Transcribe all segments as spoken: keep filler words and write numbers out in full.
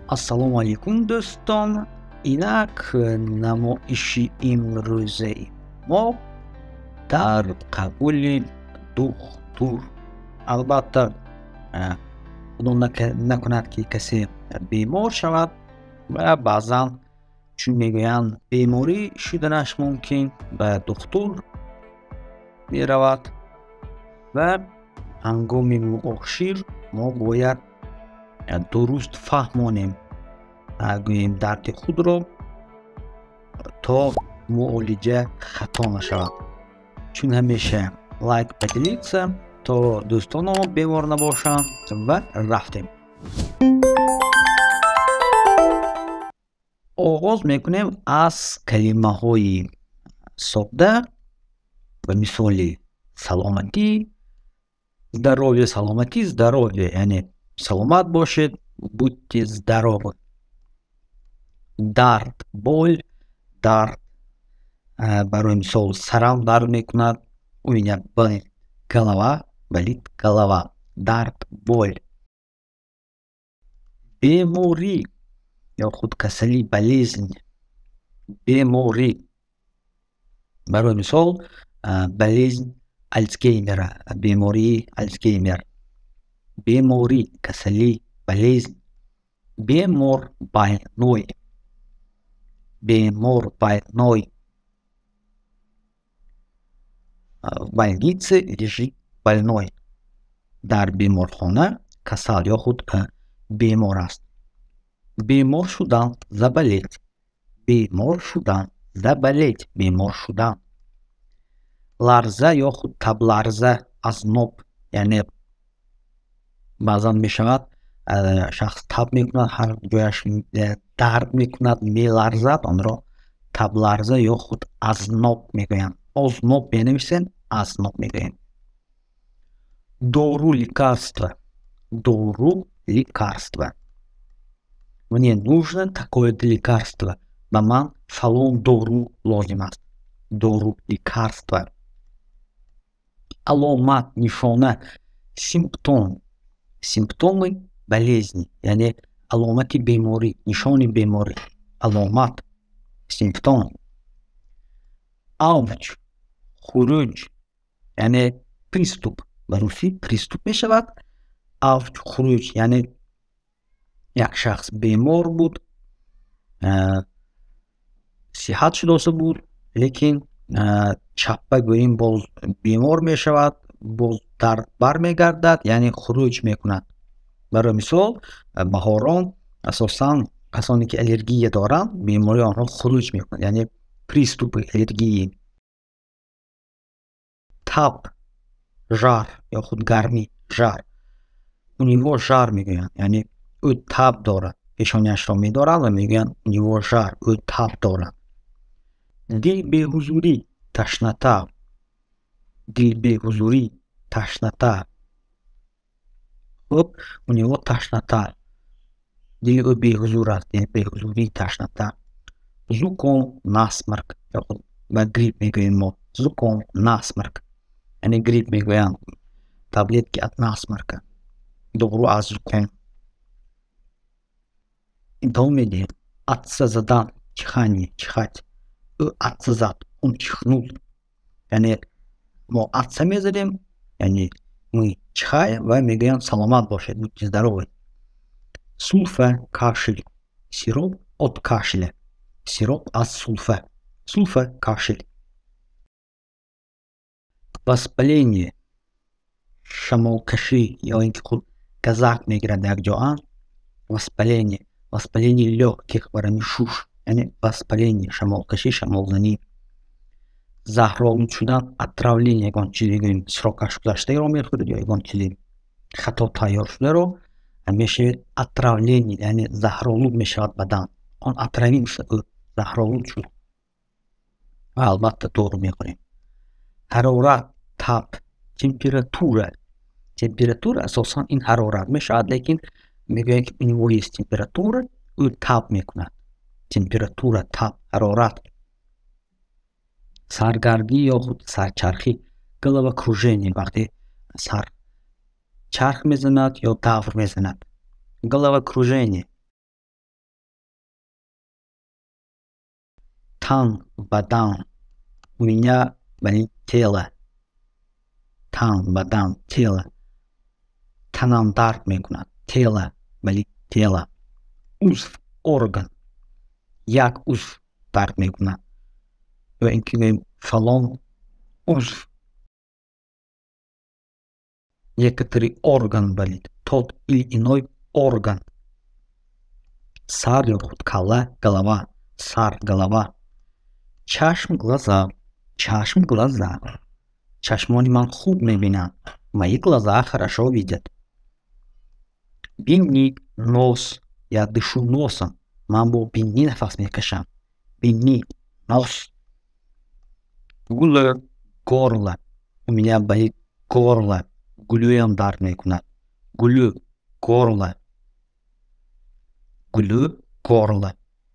Ассалому алейкум дӯстон. Инак намоиши имрӯзаи мо дар қабули духтур. Албатта худо накунад ки касе бемор шавад ва баъзан чун мегӯянд беморӣ шуданаш мумкин ба духтур меравад ва ҳангоми муошир мо бояд дуруст фаҳмонем гӯем дарди худро, то муолиҷа хато нашавад. Чун ҳамеша лайк ба делиться, то дӯстоно бемор набошанд ва рафтем. оғоз мекунем аз калимаҳои содда ба мисоли саломатӣ, здоровье, саломатӣ, здоровье, яъне саломат бошед, будьте здоровы. Дард, боль, дард, барои мисол сарам дард мекунад, у меня болит голова, болит голова, дард, боль. Беморӣ ё худ касалӣ, болезнь, беморӣ. Барои мисол болезнь Альцгеймера, бемории Альцгеймер. Беморӣ, касалӣ, болезнь. Бемор, больной, бемор, больной. В больнице лежит больной. Дар беморхона касал ё худ бемор аст. Бемор шудан, заболеть. Бемор шудан, заболеть, бемор шудан. Ларза ё худ табларза, азноб, яъне баъзан мешавад шахс таб мекунад, ҳар ҷояш дард мекунад, меларзад, онро табларза ё худ азноб мегӯянд. Озноб менависем, азноб мегӯем. Дору, лекарство. Дору, лекарство. Мне нужно такое-то лекарство. Ба ман фалон дору лозим аст. Дору, лекарство. Аломат, нишона, симптом. Симптомы болезни, яъне аломати беморӣ, нишони беморӣ. Аломат, симптом. Авҷ, хуруҷ, яъне приступ. Ба русӣ приступ мешавад. Авҷ, хуруҷ, яъне як шахс бемор буд, сиҳат шудоса буд, лекин чаппа гӯем боз бемор мешавад, боз дард бармегардад, яъне хуруҷ мекунад. Барои мисол баҳорон асосан касоне ки аллергия доранд, бемории онҳо хуруҷ мекунад, яъне приступи аллергии. Таб, жар ё худ гармӣ, жар. У него жар мегӯянд, яъне ӯ таб дорад, пешониашро медорад ва мегӯянд у него жар, ӯ таб дорад. Дил беҳузурӣ, ташнота. Дил беҳузурӣ, ташнота. Хуб, у него ташнота. Дили ӯ беҳузур аст, яъне беҳузурӣ, ташнота. Зуком, насмарк, ё худ ба грипп мегӯем мо. Зуком, насмарк, яъне грипп мегӯянд. Таблетки от насмарка, дору аз зуком. Идома медиҳем. Атса задан, чихание, чихать. Ӯ атса зад, он чихнул. Яъне мо атса мезанем, яъне мы чихаем ва мегӯям саломат бошед, будьте здоровы. Сулфа, кашель. Сироп от кашля. Сироп аз сулфа. Сулфа, кашель. Воспаление, шамолкашӣ, ё ин ки худ газак мегирад якҷоа. Воспаление, воспаление лёгких, барои шуш, яъне воспаление, шамолкашӣ, шамолзанӣ. Заҳролуд шудан, отравление, ягон чизе гӯем срокаш гузаштаеро мехӯред ё ягон чизи хато тайёр шударо мешавед отравление, яъне заҳролуд мешавад бадан. Он отравился, ӯ заҳролуд шуд. Ва албатта дору мехӯрем. Ҳарорат, таб, температура. Температура асосан ин ҳарорат мешавад, лекин мегӯянд ки у него есть температура, ӯ таб мекунад. Температура, таб, ҳарорат. Саргардӣ ё худ сарчархӣ, головокружение, вақте сар чарх мезанад ё давр мезанад. Головокружение. тан бадан. У меня болит тело. Тан бадан тело. Танам дард мекунад. Тело болит тело. Узв орган. Як узв дард мекунад. Ва ин ки гӯем фалон узв. Некоторый орган болит. Тот или иной орган. Сар ёхуд калла голова. Сар голова. Чашм глаза. Чашм глаза. Чашмони ман хуб мебинанд. Мои глаза хорошо видят. Бинни нос. Я дышу носом. Ман бо бинни нафас мекашам. Бинни нос. Гулы горло. У меня болит горло. Гулюям дард мекунад. Гулю горло. Гулю горло.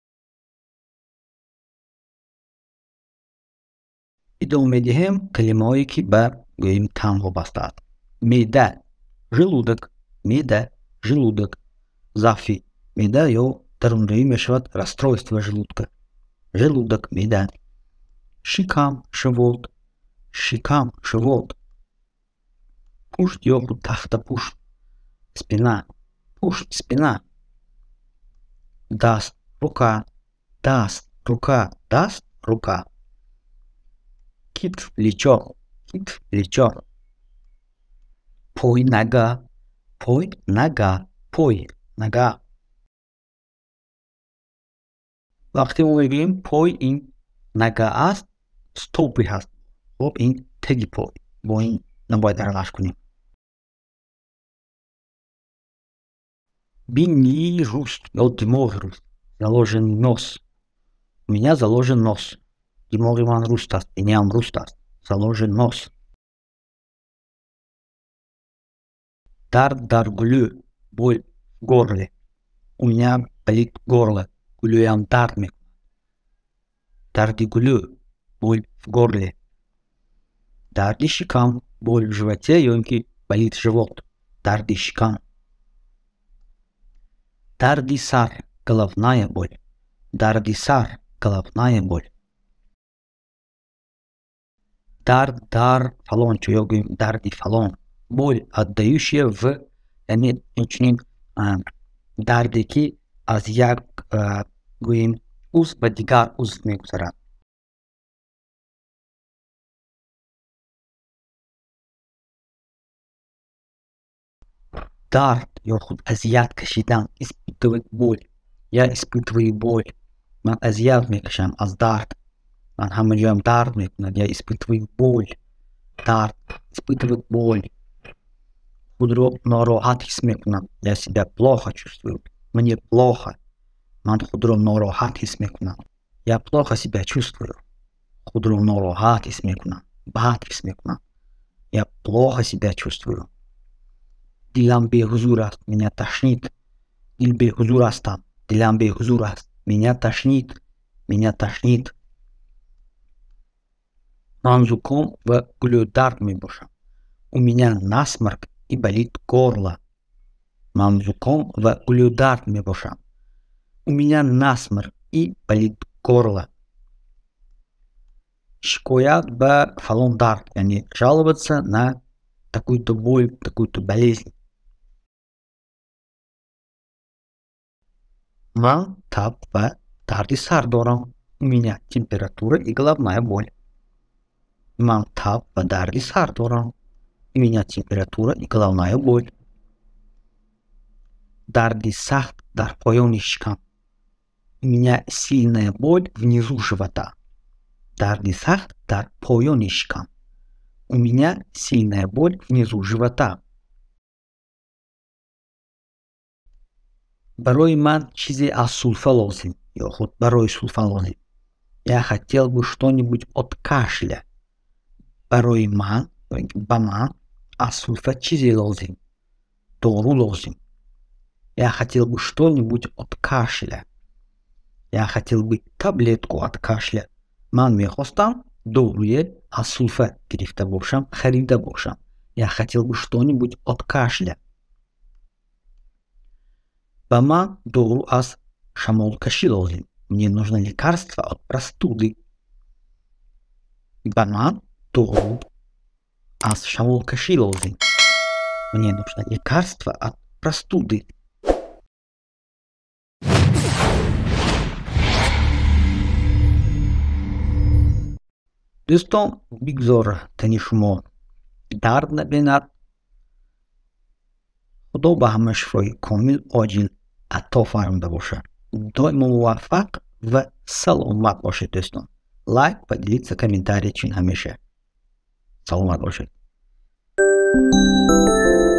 идома медиҳем калимаҳое ки ба гӯем тан вобастаанд. Меъда желудок. Меъда желудок. Заъфи меъда ё дарунравӣ мешавад расстройство желудка. Желудок меъда. Шикам живот. Шикам живот. Пушт ё худ тахтапушт. Спина. Пушт спина. Даст рука. Даст рука. Даст рука. Китф плечо. Китф плечо. Пой нога. Пой нога. Пой нога. вақте мо мегӯем пой ин нага аст, стопи ҳаст. хоб ин теги пой. бо ин набояд аралаш кунем. Бинни руст ё димоғи руст. Заложен нос. У меня заложен нос. Димоғи ман руст аст. Биниам руст аст. Заложен нос. Дард дар гулӯ. Боль в горле. У меня болит горло. Гулӯям дард мекунад. Дарди гулӯ. Боль в горле. Дарди шикам. Боль в животе ё ин ки болит живот. Дарди шикам. Дарди сар. Головная боль. Дарди сар. Головная боль. Дард дар фалончо ё гӯем дарди фалон. Боль отдающая в, яъне инчунин дарде ки аз як гӯем узв ба дигар узв мегузарад. Дард ё худ азият кашидан. Испытывать боль. Я испытываю боль. Ман азият мекашам аз дард. Ман ҳама ҷоям дард мекунад. Я испытываю боль. Дард. Испытывать боль. Худро нороҳат ҳис мекунам. Я себя плохо чувствую. Мне плохо. Ман худро нороҳат ҳис мекунам. Я плохо себя чувствую. Худро нороҳат ҳис мекунам. Бад ҳис мекунам. Я плохо себя чувствую. Дилам беҳузур аст. Меня тошнит. Дил беҳузур астам. Дилам беҳузур аст. Меня тошнит. Меня тошнит. Ман зуком ва гулӯдард мебошам. У меня насморк и болит горло. Ман зуком ва гулӯдард мебошам. У меня насморк и болит горло. Шикоят ба фалон дард, яъне жаловаться на такую-то боль, такую-то болезнь. Ман таб ва дарди сар дорам. У меня температура и головная боль. Ман таб ва дарди сар дорам. У меня температура и головная боль. Дарди сахт дар поёни шикам. У меня сильная боль внизу живота. Дарди сахт дар поёни шикам. У меня сильная боль внизу живота. Барои ман чизе аз сулфа лозим. Ё худ барои сулфа лозим. Я хотел бы что-нибудь от кашля. Барои ман, ба ман аз сулфа чизе лозим. Дору лозим. Я хотел бы что-нибудь от кашля. Я хотел бы таблетку от кашля. Ман мехостам доруе аз сулфа гирифта бошам, харида бошам. Я хотел бы что-нибудь от кашля. Ба ман дору аз шамолкашӣ лозим. Мне нужно лекарство от простуды. Банан doğru. Az şamol кашилозы. Мне нужно лекарство от простуды. دوستان بگذار تنی شما درد نبیند. خدا به همه شفای کامل عاجل عطا فرموده باشه. دائما موفق و سلامت باشید دوستان. لایک و делиться комментарий همیشه. سلامت باشید.